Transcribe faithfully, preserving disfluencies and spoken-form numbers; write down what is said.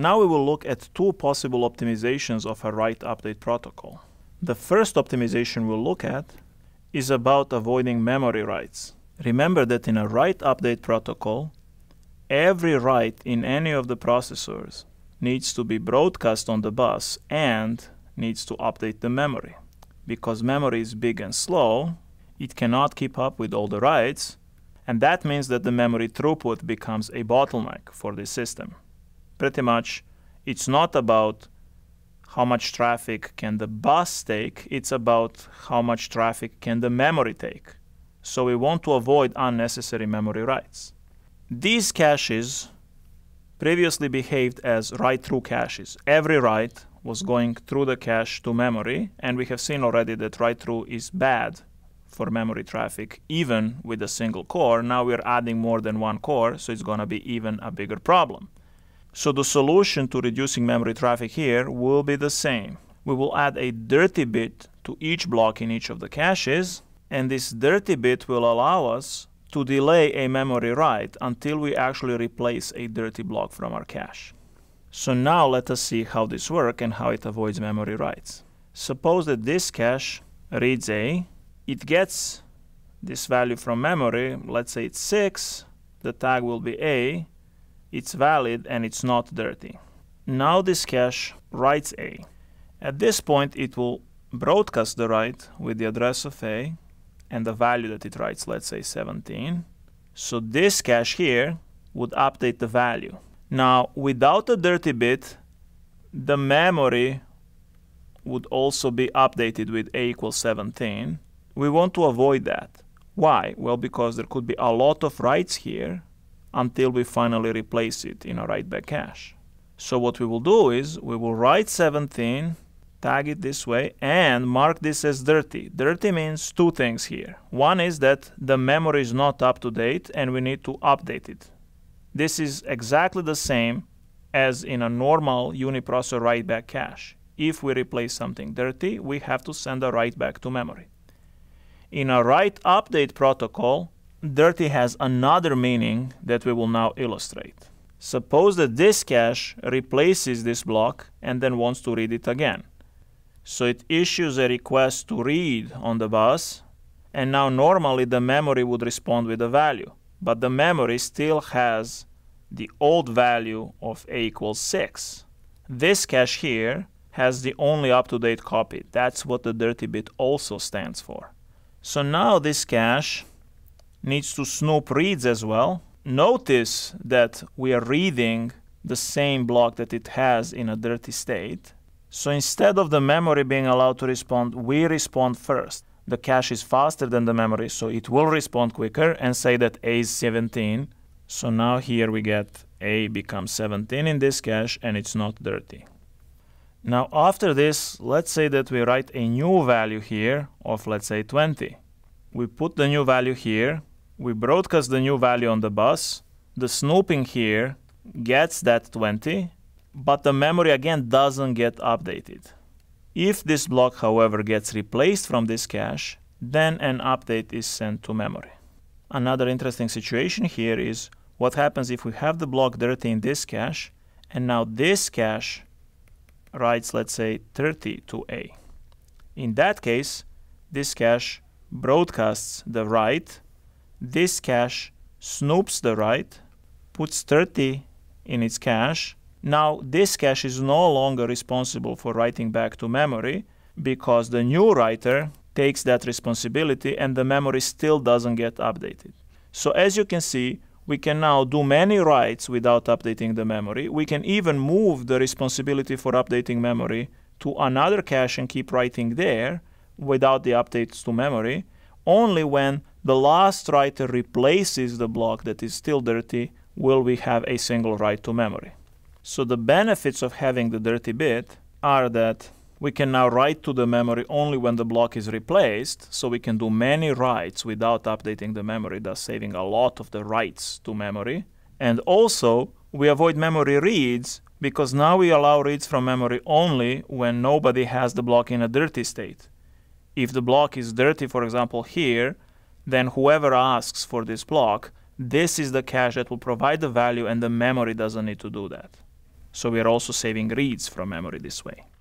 Now we will look at two possible optimizations of a write-update protocol. The first optimization we'll look at is about avoiding memory writes. Remember that in a write-update protocol, every write in any of the processors needs to be broadcast on the bus and needs to update the memory. Because memory is big and slow, it cannot keep up with all the writes, and that means that the memory throughput becomes a bottleneck for this system. Pretty much, it's not about how much traffic can the bus take, it's about how much traffic can the memory take. So we want to avoid unnecessary memory writes. These caches previously behaved as write-through caches. Every write was going through the cache to memory, and we have seen already that write-through is bad for memory traffic, even with a single core. Now we're adding more than one core, so it's going to be even a bigger problem. So the solution to reducing memory traffic here will be the same. We will add a dirty bit to each block in each of the caches, and this dirty bit will allow us to delay a memory write until we actually replace a dirty block from our cache. So now let us see how this works and how it avoids memory writes. Suppose that this cache reads A, it gets this value from memory, let's say it's six, the tag will be A, it's valid and it's not dirty. Now this cache writes A. At this point it will broadcast the write with the address of A and the value that it writes, let's say seventeen. So this cache here would update the value. Now without a dirty bit, the memory would also be updated with A equals seventeen. We want to avoid that. Why? Well, because there could be a lot of writes here until we finally replace it in a write-back cache. So what we will do is we will write seventeen, tag it this way, and mark this as dirty. Dirty means two things here. One is that the memory is not up to date and we need to update it. This is exactly the same as in a normal uniprocessor write-back cache. If we replace something dirty, we have to send a write back to memory. In a write-update protocol, dirty has another meaning that we will now illustrate. Suppose that this cache replaces this block and then wants to read it again. So it issues a request to read on the bus, and now normally the memory would respond with a value, but the memory still has the old value of A equals six. This cache here has the only up-to-date copy. That's what the dirty bit also stands for. So now this cache needs to snoop reads as well. Notice that we are reading the same block that it has in a dirty state. So instead of the memory being allowed to respond, we respond first. The cache is faster than the memory, so it will respond quicker and say that A is seventeen. So now here we get A becomes seventeen in this cache and it's not dirty. Now after this, let's say that we write a new value here of, let's say, twenty. We put the new value here, we broadcast the new value on the bus, the snooping here gets that twenty, but the memory again doesn't get updated. If this block, however, gets replaced from this cache, then an update is sent to memory. Another interesting situation here is what happens if we have the block dirty in this cache, and now this cache writes, let's say, thirty to A. In that case, this cache broadcasts the write, this cache snoops the write, puts thirty in its cache. Now this cache is no longer responsible for writing back to memory because the new writer takes that responsibility and the memory still doesn't get updated. So as you can see, we can now do many writes without updating the memory. We can even move the responsibility for updating memory to another cache and keep writing there without the updates to memory. Only when the last writer replaces the block that is still dirty will we have a single write to memory. So the benefits of having the dirty bit are that we can now write to the memory only when the block is replaced, so we can do many writes without updating the memory, thus saving a lot of the writes to memory. And also, we avoid memory reads because now we allow reads from memory only when nobody has the block in a dirty state. If the block is dirty, for example, here, then whoever asks for this block, this is the cache that will provide the value and the memory doesn't need to do that. So we are also saving reads from memory this way.